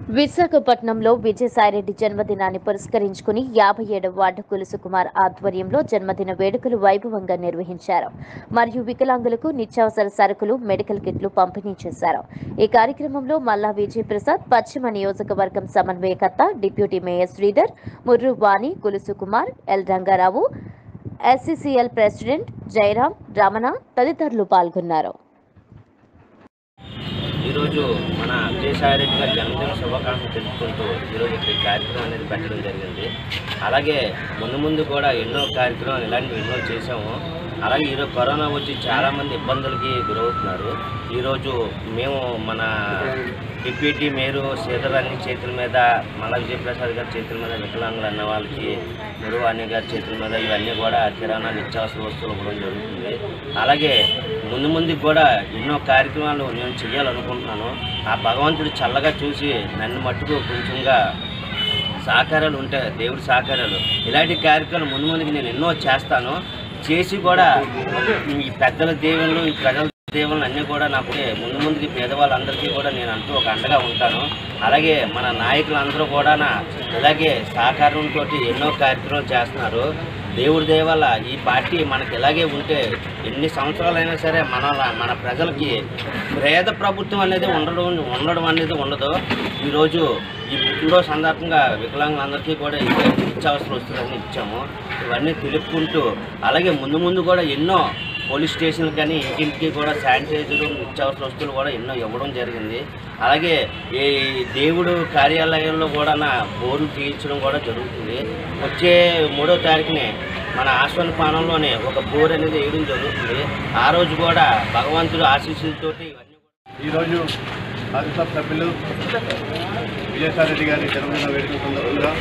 విశాఖపట్నంలో విజయసాయిరెడ్డి జన్మదినాన్ని పురస్కరించుకుని 57వ వార్డు కులుసుకుమార్ ఆధ్వర్యంలో జన్మదిన వేడుకలు వైభవంగా నిర్వహించారు. మరియు వికలాంగులకు నిత్యావసర సరుకులు, మెడికల్ కిట్లు పంపిణీ చేశారు. ఈ కార్యక్రమంలో మల్లా విజయప్రసాద్, పశ్చిమ నియోజకవర్గం సమన్వయకర్త, deputy mayor Sridhar, Murru Vani, Kulusukumar, L Rangarao, SCCL president Jayaram, Ramana తదితరులు పాల్గొన్నారు. ఈరోజు మన విజయసాయిరెడ్డి గారి జన్మదిన శుభాకాంక్షలు తెలుపుకుంటూ ఈరోజు ఇక్కడ కార్యక్రమం అనేది పెట్టడం జరిగింది. అలాగే ముందు కూడా ఎన్నో కార్యక్రమాలు ఇలాంటివి ఎన్నో చేసాము. అలాగే ఈరోజు కరోనా వచ్చి చాలామంది ఇబ్బందులకి గురవుతున్నారు. ఈరోజు మేము మన డిప్యూటీ మేయర్ శ్రీధర్ అన్ని చేతుల మీద, మల్లా విజయప్రసాద్ గారి చేతుల మీద, వికలాంగులు అన్న వాళ్ళకి మురుగు అన్ని గారి చేతుల మీద ఇవన్నీ కూడా కిరాణా నిత్యావసర వస్తువులు ఇవ్వడం జరుగుతుంది. అలాగే ముందు కూడా ఎన్నో కార్యక్రమాలు నేను చేయాలనుకుంటున్నాను. ఆ భగవంతుడు చల్లగా చూసి నన్ను మట్టుకు కొంచెంగా సహకారాలు ఉంటాయి, దేవుడి సహకారాలు. ఇలాంటి కార్యక్రమాలు ముందుకి నేను ఎన్నో చేస్తాను. చేసి కూడా ఈ పెద్దల దేవుళ్ళు, ఈ ప్రజల దేవుళ్ళు అన్నీ కూడా నాకు ముందుకి పేదవాళ్ళందరికీ కూడా నేను అంటూ ఒక అండగా ఉంటాను. అలాగే మన నాయకులందరూ కూడా ఇలాగే సహకారంతో ఎన్నో కార్యక్రమాలు చేస్తున్నారు. దేవుడి దయ వల్ల ఈ పార్టీ మనకి ఇలాగే ఉంటే ఎన్ని సంవత్సరాలైనా సరే మన ప్రజలకి పేద ప్రభుత్వం అనేది ఉండడం అనేది ఉండదు. ఈరోజు ఈ పుట్టినరోజు సందర్భంగా వికలాంగులందరికీ కూడా నిత్యావసర వస్తువులన్నీ ఇచ్చాము. ఇవన్నీ తెలుపుకుంటూ అలాగే ముందు కూడా ఎన్నో పోలీస్ స్టేషన్లు కానీ ఇంటింటికి కూడా శానిటైజరు, నిత్యావసర వస్తువులు కూడా ఎన్నో ఇవ్వడం జరిగింది. అలాగే ఈ దేవుడు కార్యాలయంలో కూడా బోర్లు తీయించడం కూడా జరుగుతుంది. వచ్చే 3వ తారీఖునే మన ఆశ్వన్ పానంలోనే ఒక బోర్ అనేది వేయడం జరుగుతుంది. ఆ రోజు కూడా భగవంతుడు ఆశీస్సులతోటి ఇవన్నీ. ఈరోజు రాజ్యసభ సభ్యులు విజయసాయిరెడ్డి గారి జన్మదిన వేడుక సందర్భంగా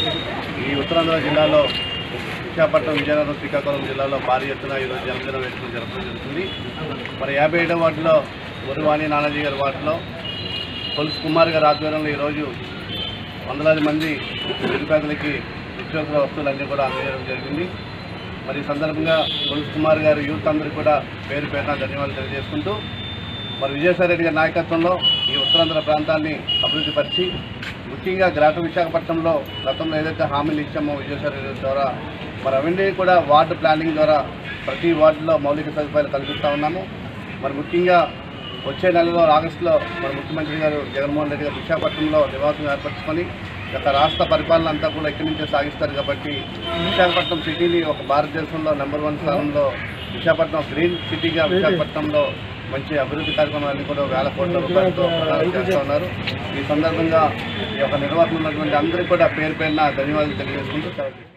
ఈ ఉత్తరాంధ్ర జిల్లాలో విశాఖపట్నం, విజయనగరం, శ్రీకాకుళం జిల్లాలో భారీ ఎత్తున ఈరోజు జన్మదిన వేడుకలు జరపడం జరుగుతుంది. మరి 57వ వార్డులో మురువాణి నానాజీ గారి వార్డులో కులుసుకుమార్ గారి ఆధ్వర్యంలో ఈరోజు వందలాది మంది నిరుపేదలకి నిత్యావసర వస్తువులన్నీ కూడా అందజేయడం జరిగింది. మరి ఈ సందర్భంగా కులుసుకుమార్ గారి యూత్ అందరికీ కూడా పేరు పేరున ధన్యవాదాలు తెలియజేసుకుంటూ మరి విజయసాయిరెడ్డి గారి నాయకత్వంలో ఈ ఉత్తరాంధ్ర ప్రాంతాన్ని అభివృద్ధి పరిచి ముఖ్యంగా గ్రేటర్ విశాఖపట్నంలో గతంలో ఏదైతే హామీలు ఇచ్చామో విజయసాయిరెడ్డి ద్వారా మరి అవన్నీ కూడా వార్డు ప్లానింగ్ ద్వారా ప్రతి వార్డులో మౌలిక సదుపాయాలు కల్పిస్తూ ఉన్నాము. మరి ముఖ్యంగా వచ్చే నెలలో ఆగస్టులో మరి ముఖ్యమంత్రి గారు జగన్మోహన్ రెడ్డి గారు విశాఖపట్నంలో నివాసం ఏర్పరచుకొని గత రాష్ట్ర పరిపాలన అంతా కూడా ఇక్కడి నుంచే సాగిస్తారు. కాబట్టి విశాఖపట్నం సిటీని ఒక భారతదేశంలో నెంబర్ 1 స్థానంలో విశాఖపట్నం గ్రీన్ సిటీగా విశాఖపట్నంలో మంచి అభివృద్ధి కార్యక్రమాలన్నీ కూడా వేల కోట్ల రూపాయలతో చేస్తూ ఉన్నారు. ఈ సందర్భంగా ఈ యొక్క నిర్వాహకులు ఉన్నటువంటి అందరికీ కూడా పేరు పేరున ధన్యవాదాలు తెలియజేసుకుంటూ